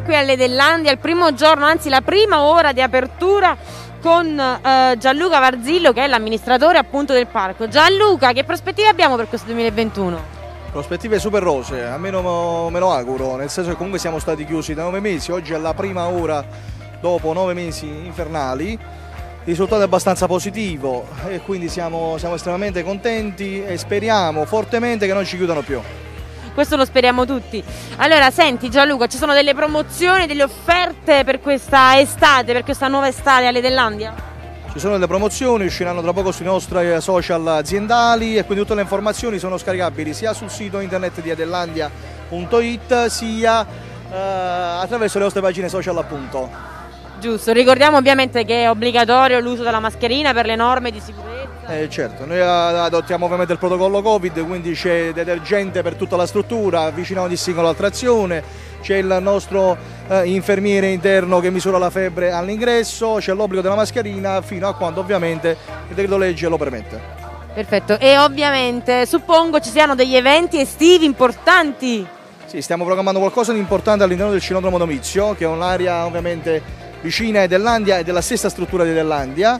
qui alle Dellandia, il primo giorno, anzi la prima ora di apertura con Gianluca Varzillo, che è l'amministratore appunto del parco. Gianluca, che prospettive abbiamo per questo 2021? Prospettive super rose, almeno me lo auguro, nel senso che comunque siamo stati chiusi da 9 mesi, oggi è la prima ora dopo 9 mesi infernali, il risultato è abbastanza positivo e quindi siamo estremamente contenti e speriamo fortemente che non ci chiudano più. Questo lo speriamo tutti. Allora, senti Gianluca, ci sono delle promozioni, delle offerte per questa estate, per questa nuova estate alle Dellandia? Ci sono delle promozioni, usciranno tra poco sui nostri social aziendali e quindi tutte le informazioni sono scaricabili sia sul sito internet di adellandia.it sia attraverso le nostre pagine social appunto. Giusto, ricordiamo ovviamente che è obbligatorio l'uso della mascherina per le norme di sicurezza. Certo, noi adottiamo ovviamente il protocollo Covid, quindi c'è detergente per tutta la struttura, vicino a ogni singola attrazione, c'è il nostro infermiere interno che misura la febbre all'ingresso, c'è l'obbligo della mascherina fino a quando ovviamente il decreto legge lo permette. Perfetto, e ovviamente suppongo ci siano degli eventi estivi importanti. Sì, stiamo programmando qualcosa di importante all'interno del Cinodromo Domizio, che è un'area ovviamente vicina ai Dellandia e della stessa struttura di Dellandia.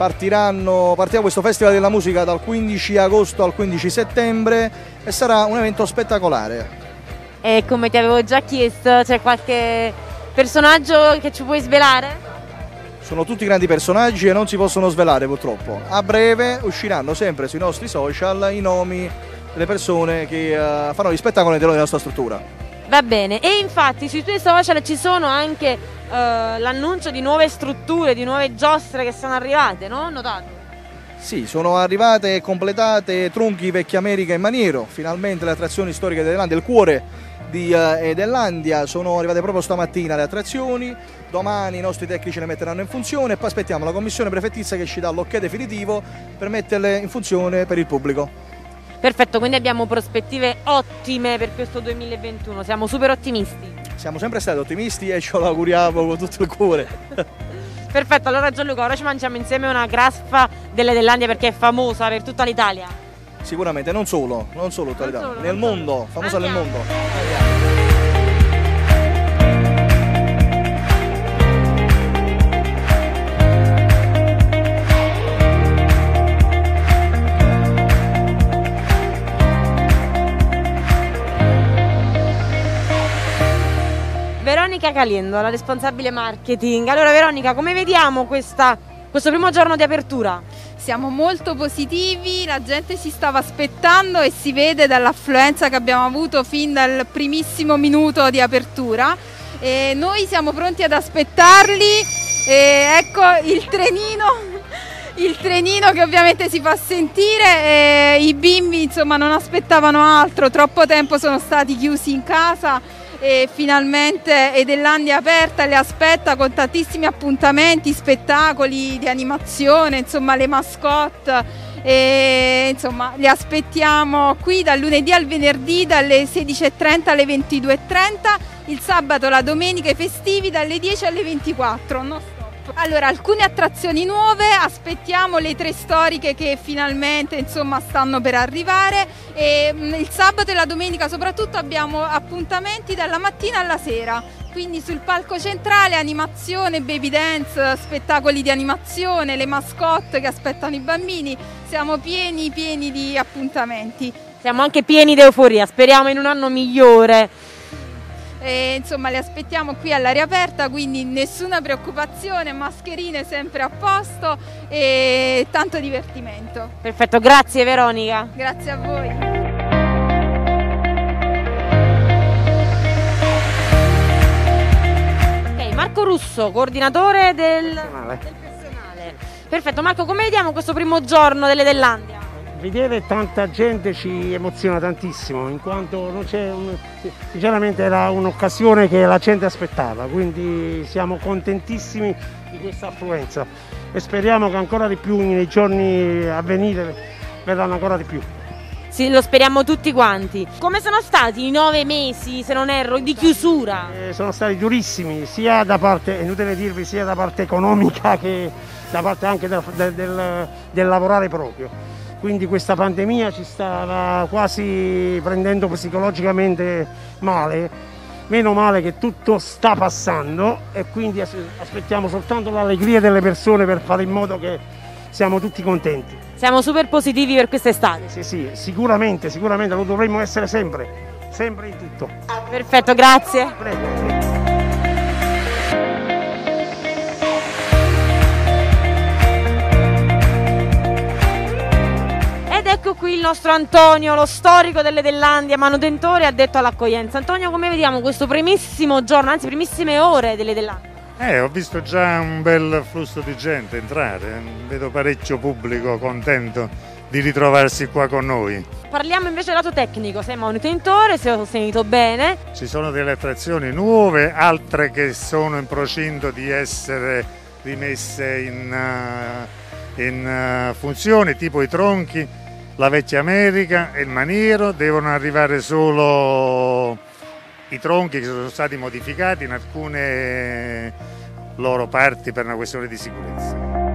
Partirà questo Festival della Musica dal 15 agosto al 15 settembre e sarà un evento spettacolare. E come ti avevo già chiesto, c'è qualche personaggio che ci puoi svelare? Sono tutti grandi personaggi e non si possono svelare purtroppo. A breve usciranno sempre sui nostri social i nomi delle persone che fanno gli spettacoli all'interno della nostra struttura. Va bene, e infatti sui tuoi social ci sono anche l'annuncio di nuove strutture, di nuove giostre che sono arrivate, no? Ho notato. Sì, sono arrivate e completate Tronchi, Vecchia America e Maniero, finalmente le attrazioni storiche di Dellandia, il cuore di Dellandia, sono arrivate proprio stamattina le attrazioni, domani i nostri tecnici le metteranno in funzione e poi aspettiamo la commissione prefettizia che ci dà l'ok definitivo per metterle in funzione per il pubblico. Perfetto, quindi abbiamo prospettive ottime per questo 2021, siamo super ottimisti. Siamo sempre stati ottimisti e ce lo auguriamo con tutto il cuore. Perfetto, allora Gianluca, ora ci mangiamo insieme una graffa delle Dellandia perché è famosa per tutta l'Italia. Sicuramente, non solo tutta l'Italia, nel mondo, famosa nel mondo. Veronica Caliendo, la responsabile marketing. Allora Veronica, come vediamo questo primo giorno di apertura? Siamo molto positivi, la gente si stava aspettando e si vede dall'affluenza che abbiamo avuto fin dal primissimo minuto di apertura. E noi siamo pronti ad aspettarli e ecco il trenino che ovviamente si fa sentire e i bimbi insomma non aspettavano altro, troppo tempo sono stati chiusi in casa e finalmente Dellandia è aperta, le aspetta con tantissimi appuntamenti, spettacoli di animazione, insomma le mascotte e insomma li aspettiamo qui dal lunedì al venerdì dalle 16:30 alle 22:30, il sabato, la domenica, i festivi dalle 10 alle 24. No stop. Allora, alcune attrazioni nuove, aspettiamo le 3 storiche che finalmente insomma stanno per arrivare e il sabato e la domenica soprattutto abbiamo appuntamenti dalla mattina alla sera, quindi sul palco centrale animazione, baby dance, spettacoli di animazione, le mascotte che aspettano i bambini, siamo pieni di appuntamenti. Siamo anche pieni di euforia, speriamo in un anno migliore. E, insomma, le aspettiamo qui all'aria aperta, quindi nessuna preoccupazione, mascherine sempre a posto e tanto divertimento. Perfetto, grazie Veronica. Grazie a voi. Ok, Marco Russo, coordinatore del personale. Perfetto, Marco, come vediamo questo primo giorno delle Dellandia? Vedere tanta gente ci emoziona tantissimo, in quanto non c'è sinceramente era un'occasione che la gente aspettava, quindi siamo contentissimi di questa affluenza e speriamo che ancora di più nei giorni a venire verranno ancora di più. Sì, lo speriamo tutti quanti. Come sono stati i 9 mesi, se non erro, di chiusura? Sono stati durissimi, sia da parte, è inutile dirvi, sia da parte economica che da parte anche del lavorare proprio. Quindi questa pandemia ci stava quasi prendendo psicologicamente male meno male che tutto sta passando e quindi aspettiamo soltanto l'allegria delle persone per fare in modo che siamo tutti contenti. Siamo super positivi per quest'estate. Sì, sicuramente lo dovremmo essere sempre in tutto. Perfetto, grazie. Prego. Ecco qui il nostro Antonio, lo storico delle Dellandia, manutentore addetto all'accoglienza. Antonio, come vediamo questo primissimo giorno, anzi primissime ore delle Dellandia? Ho visto già un bel flusso di gente entrare, vedo parecchio pubblico contento di ritrovarsi qua con noi. Parliamo invece del lato tecnico, sei manutentore, se ho sentito bene. Ci sono delle attrazioni nuove, altre che sono in procinto di essere rimesse in funzione, tipo i tronchi. La Vecchia America e il maniero, devono arrivare solo i tronchi che sono stati modificati in alcune loro parti per una questione di sicurezza.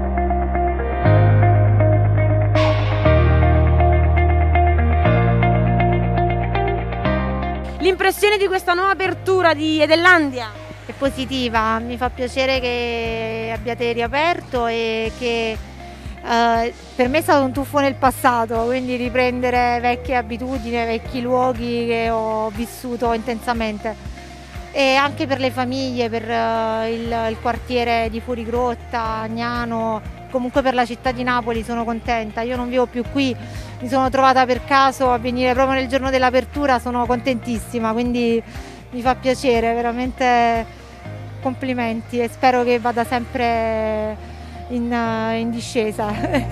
L'impressione di questa nuova apertura di Edellandia? È positiva, mi fa piacere che abbiate riaperto e che per me è stato un tuffo nel passato, quindi riprendere vecchie abitudini, vecchi luoghi che ho vissuto intensamente, e anche per le famiglie, per il quartiere di Fuorigrotta, Agnano, comunque per la città di Napoli sono contenta. Io non vivo più qui, mi sono trovata per caso a venire proprio nel giorno dell'apertura, sono contentissima, quindi mi fa piacere, veramente complimenti e spero che vada sempre in discesa.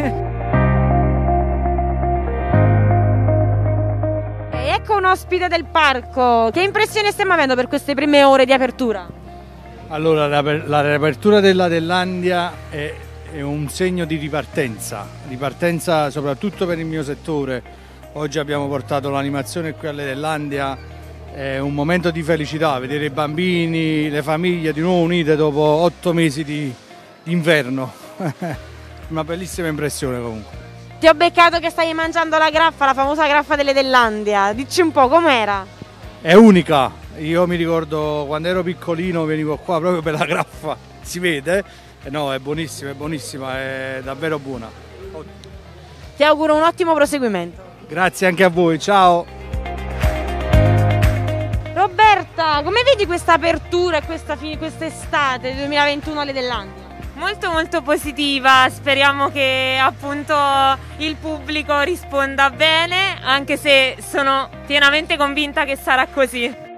Ecco un ospite del parco, che impressione stiamo avendo per queste prime ore di apertura? Allora, la riapertura della Dellandia è un segno di ripartenza soprattutto per il mio settore. Oggi abbiamo portato l'animazione qui alle Dellandia, è un momento di felicità, vedere i bambini, le famiglie di nuovo unite dopo 8 mesi di inverno. Una bellissima impressione comunque. Ti ho beccato che stai mangiando la graffa, la famosa graffa delle Dellandia. Dici un po' com'era? È unica. Io mi ricordo quando ero piccolino venivo qua proprio per la graffa. Si vede? No, è buonissima, è davvero buona. Ti auguro un ottimo proseguimento. Grazie anche a voi, ciao. Roberta, come vedi questa apertura e quest'estate 2021 alle Dellandia? Molto positiva, speriamo che appunto il pubblico risponda bene, anche se sono pienamente convinta che sarà così.